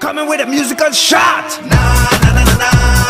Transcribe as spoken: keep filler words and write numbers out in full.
coming with a musical shot. Na na na na na.